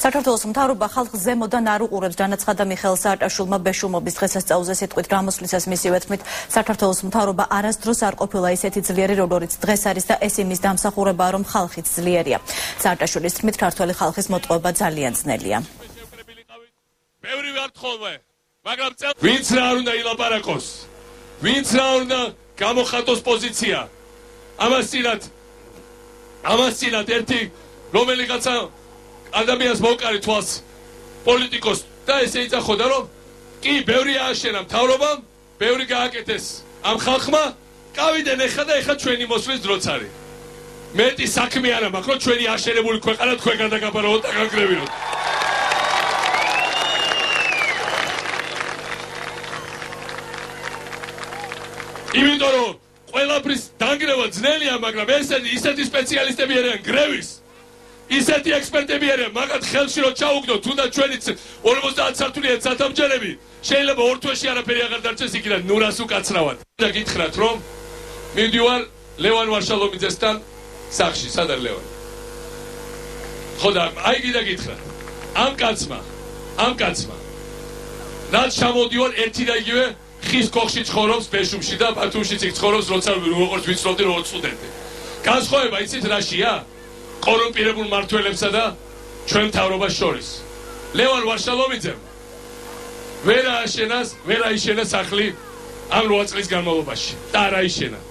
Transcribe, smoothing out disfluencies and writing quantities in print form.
საქართველოს მთავრობა ხალხს ზემოდან არ უყურებს, განაცხადა მიხეილ სააკაშვილმა ბეშუმობის დღესასწაულზე სიტყვით გამოსვლისას მისივე თქმით, საქართველოს მთავრობა არასდროს არ ყოფილა ისეთი ძლიერი, როგორიც დღეს არის და ეს იმის დამსახურებაა, რომ ხალხიც ძლიერია. სააკაშვილის თქმით, ქართველი ხალხის მოტყუება ძალიან ძნელია. ბევრი ვართ ხოლმე, მაგრამ ვინც რა არ უნდა ილაპარაკოს, ვინც რა არ უნდა გამოხატოს პოზიცია. ამას წინათ ერთი რომელიღაცა ადამიანს მოვკარი თვალს პოლიტიკოს და ესე იცახოდა, რომ კი ბევრი ააშენა მთავრობამ, ბევრი გააკეთეს ამ ხალხმა, კავიდან ეხა ჩვენი მოსვლის დროც არის. მეტი საქმე არა მაქვს, რომ ჩვენი აშენებული ქვეყანა თქვენ გადაგაბარავოთ და გაგრევინოთ. იმიტომ რომ ყველაფრის დანგრევა ძნელია, მაგრამ ისეთი სპეციალისტები არიან გრევის, ისეთი ექსპერტები არიან, მაგათ ხელში რომ ჩაუგდოთ, თუნდაც ჩვენიც 50 სართულიანი სათამჯერები, შეიძლება ორ თვეში არაფერი აღარ დარჩეს იქიდან, ნურას უკაცრავად. და გითხრათ, რომ მივდივარ ლევან ვარშალომიძესთან სახლში, სად არის ლევანი? ხო და აი გიდა გითხრათ, ამ კაცმა რაც ჩამოდივარ ერთი და იგივე ხის კოხში ცხოვრობს ბეშუმში და ბათუმშიც იქ ცხოვრობს, როცა როგორც ვიცნობდი, როგორც სტუდენტი. განსხვავება იცით რაშია? კორუმპირებულ მმართველებსა და ჩვენ მთავრობას შორის. ლევან ვარშალომიძემ ვერ აიშენა სახლი ამ 8 წლის განმავლობაში და არ აიშენა.